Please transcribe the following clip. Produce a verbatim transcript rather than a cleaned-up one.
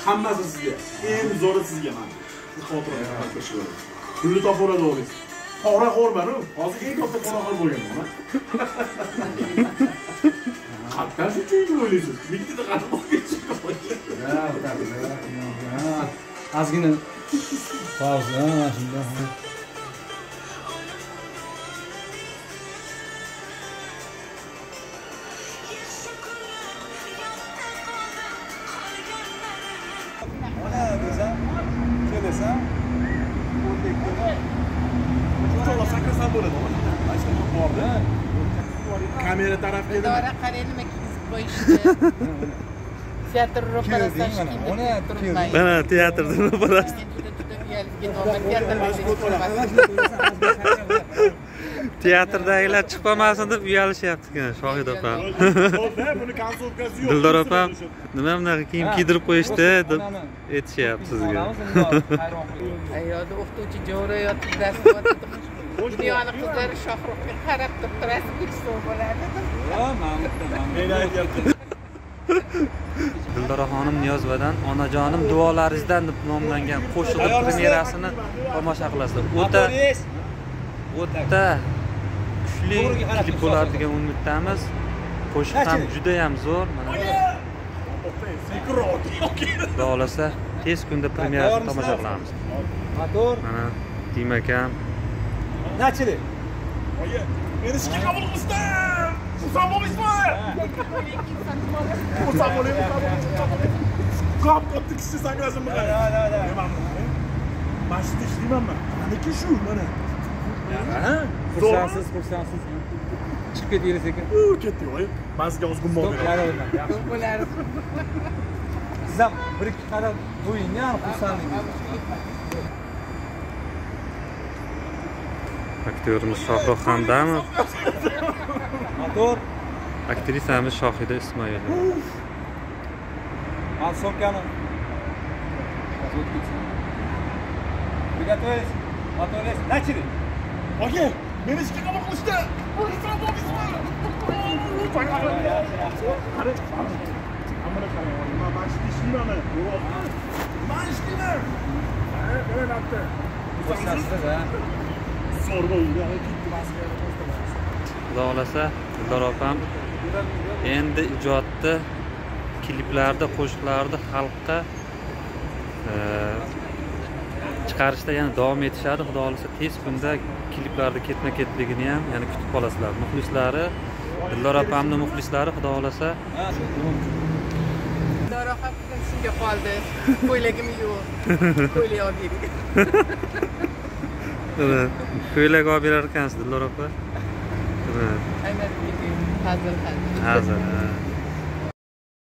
Hammasi sizga. Eng zo'ri sizga mana. Shu xotirani qatnashib. Pulni topib oladi o'g'lingiz. Poraxo'rman-ku. Hozir eng katta poraxo'r bo'lganman. Qatdan shuncha o'ylaysiz. Bitta qatib olgancha qo'ying. Ha, tabii. Ozgina pauza mana shunda. Kamera tarafga edimi? Dora qaraydi, nima kiyib qo'yishdi. Teatr ro'parasidan chiqindi. Mana teatrda ro'parasi. Teatrdagilar chiqmasin deb uyalishyapti ekan Shohid opam. Buni konsultkasi yo'q. Dildor opam nima bunaqa kiyim kiydirib qo'yishdi deb aytishyapti sizga. Ayolda o'qituvchi jo'ra yotib dars o'tadi. Dunyoning qizlari Shohruxga qarab turib rasm chizib bo'ladi. Ha, ma'lum. Men aytyapman. Dildora xonim Niyozovandan onajonim duolaringizdan deb nomlangan qo'shiq premyerasini tomosha qilasizlar. O'ta o'ta kuchli klip bo'ladi degan umiddamiz. Qo'shiq ham juda ham zo'r. Mana Xudo xolasa tez kunda premyerasini tomosha qilamiz. Motor. Mana Dimakam. Nachili. Oyi, meni ishga qabul qilishdan. Xursand bo'lasizmi? Xursand bo'laymi? Qop qopni kishi sakrasimi? Ha, ha, ha. Mashina ishlaymanmi? Maniki shu, mana. Ha? Xursandsiz, xursandsiz. Chiqib ketingiz ekan. U ketdi, oyi. Men sizga ozg'in beraman. Yaxshi bo'ladi. Siz ham bir ikki qarab qo'ying, ham xursandlik. Aktyorimiz Shohruh Hamdamov. Motor. Aktrisamiz Shohida Ismoilova. Al so'mkani. Приготовились. Motorles. Начали. Oyi, meni ishga qabul qilishdi. Xursand bo'lasizmi? Qani, ammo qarang, men mashina ishlayman. Men ishlayman. Ha, qaranglar. Xursandsiz, ha. Xudo xolasa Dildor opam endi ijodda, kliplarda, qo'shiqlarda xalqqa chiqarishda yana davom etishadi. Xudo xolasa tez kunda kliplarda ketma-ketligini ham yana kutib qolasizlar. Muxlislari, Dildor opamning muxlislari xudo xolasa. Dora haqida shunga qoldi. Ko'ylagim yo'q. Ko'ylak olib bering. Ko'ylak olib berar ekansiz Dildor opa. Aynan hazır hazır. Hazır.